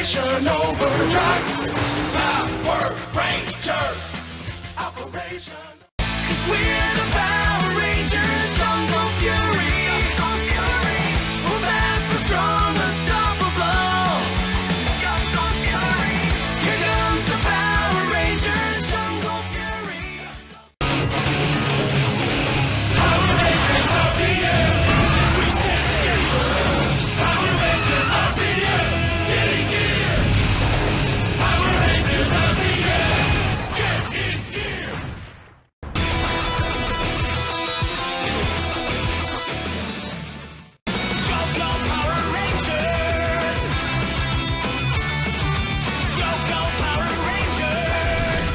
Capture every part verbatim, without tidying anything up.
Operation Overdrive. Power Rangers. Operation. 'Cause we're the Power Rangers. Jungle Fury. We're fast and strong, unstoppable. Jungle Fury. Here comes the Power Rangers. Jungle Fury. Power Rangers of the air. We stand together. Power Rangers of the air. Getting gear. Power Rangers of the air. Get in gear. Go, go, Power Rangers. Go, go, Power Rangers.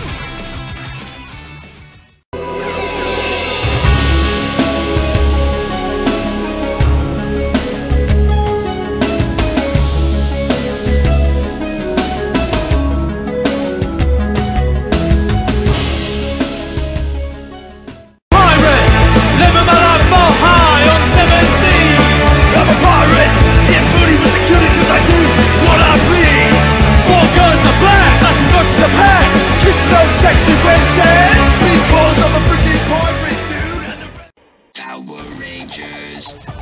Pirate, living my life more high on seventeens. I'm a pirate, get booty with the cuties 'cause I do what I please. Four guns are black, flashing guns to the past, kissing those sexy wenches. Because I'm a freaking pirate, dude. And the Power Rangers.